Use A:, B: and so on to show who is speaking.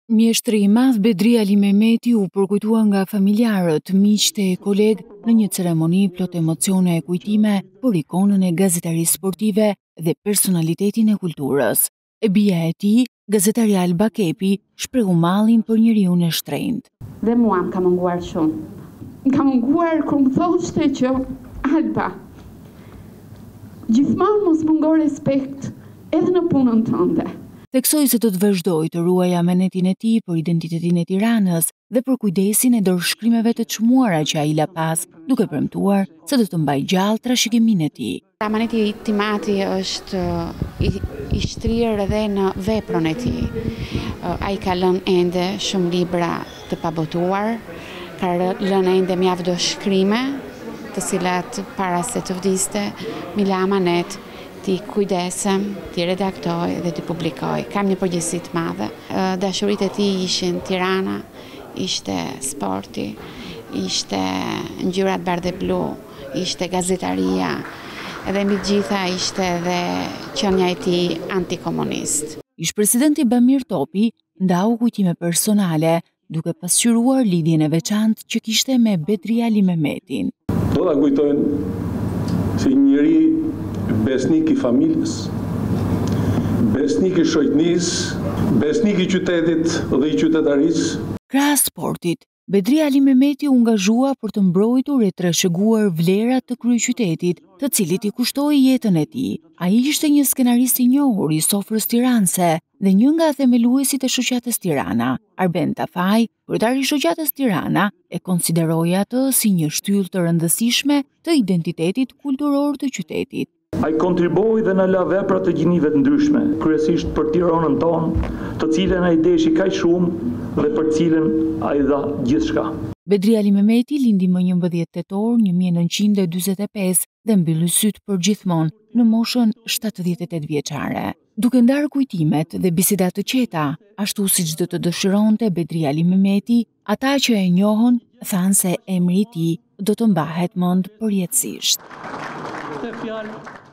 A: Mjeshtri i madh Bedri Ali Mehmeti u përkujtua nga familjarët, miqtë e kolegë në një ceremoni plot emocione e kujtime për ikonën e gazetarisë sportive dhe personalitetin e kulturës. E bija e tij, gazetaria Alba Kepi, shprehu mallin për njeriun e shtrenjtë.
B: Dhe mua më ka munguar shumë. Më ka munguar kur më thoshte që Alba, gjithmonë mos mungo respekt edhe në punën tënde.
A: Theksoi se do të vazhdoj të ruaj amenetin e tij për identitetin e Tiranës dhe për kujdesin e dorëshkrimeve të çmuara që ai la pas, duke premtuar se do të mbaj gjallë trashëgiminë e tij.
B: Amaneti i Timati është i shtrirë edhe në veprën e tij. Ai ka lënë ende shumë libra të pabotuar, ka lënë ende mjaft dorëshkrime, të cilat para se të vdiste, mi la amanet ti kujdesem, ti redaktoj dhe ti publikoj. Kam një përgjegjësi të madhe. Dashuritë e tij ishin Tirana, ishte sporti, ishte ngjyrat bardhë e blu, ishte gazetaria, edhe mbi gjitha ishte edhe qenia e tij antikomunist.
A: Ish-presidenti Bamir Topi ndau kujtime personale, duke pasqyruar lidhjen e veçantë që kishte me Bedri Ali Mehmetin.
C: Do ta kujtojnë si njëri besnik i familjes, besnik i shoqënisë, besnik i qytetit dhe i qytetarisë.
A: Krahas sportit, Bedri Ali Mehmeti u angazhua për të mbrojtur e trashëguar vlerat të kryeqytetit, të cilit i kushtoi jetën e tij. Ai ishte një skenarist i njohur i sofrës tiranëse dhe një nga themeluesit e shoqatës Tirana. Arben Tafaj, kryetari i shoqatës Tirana, e konsideroi atë si një shtyllë të rëndësishme të identitetit kulturor të qytetit.
D: Ai kontriboi dhe në la vepra të gjinive të ndryshme, kryesisht për Tiranën tonë, të cilën ai deshi kaq shumë dhe për cilën ai dha gjithçka.
A: Bedri Ali Mehmeti lindi më 11 tetor 1945 dhe mbylli syt për gjithmonë në moshën 78 vjeçare. Duke ndarë kujtimet dhe biseda të qeta, ashtu siç do të dëshironte Bedri Ali Mehmeti, ata që e njohën thanë se emri i tij do të mbahet mend përjetësisht.